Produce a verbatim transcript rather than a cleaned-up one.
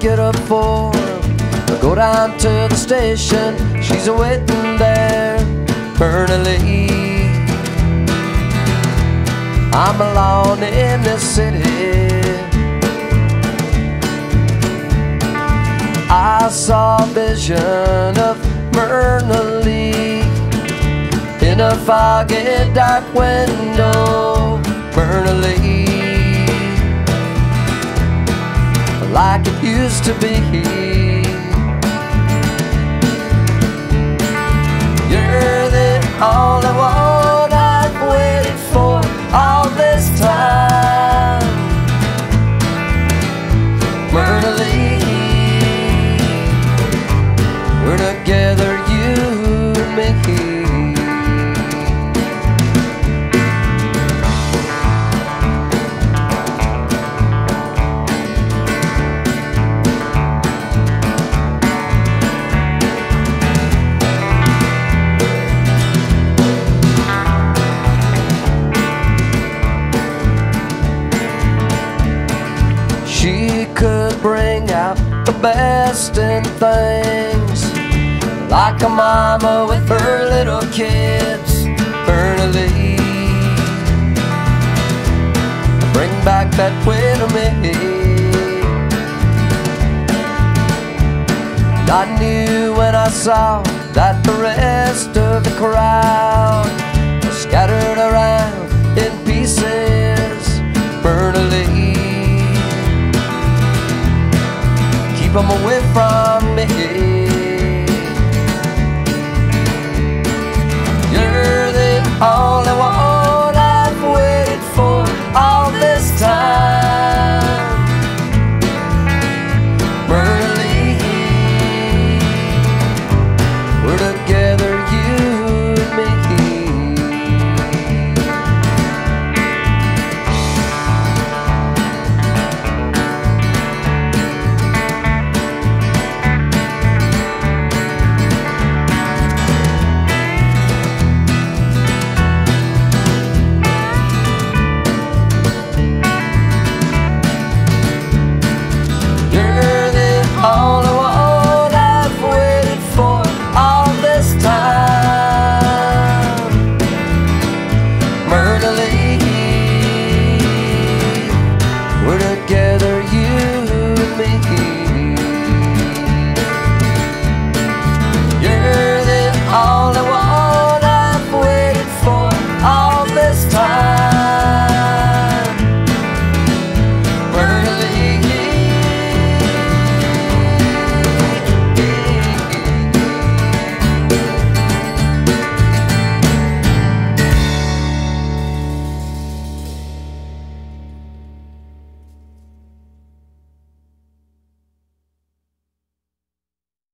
get up for I go down to the station. She's waiting there, Myrna Lee. I'm alone in this city. I saw a vision of Myrna Lee in a foggy dark window. Myrna Lee, like it used to be. You're the only one I've waited for all this time, Myrna Lee. We're together, you and me. She could bring out the best in things, like a mama with her little kids, Myrna Lee. Bring back that way to me. I knew when I saw that the rest of the crowd was scattered around in pieces, Myrna Lee. Keep them away from me.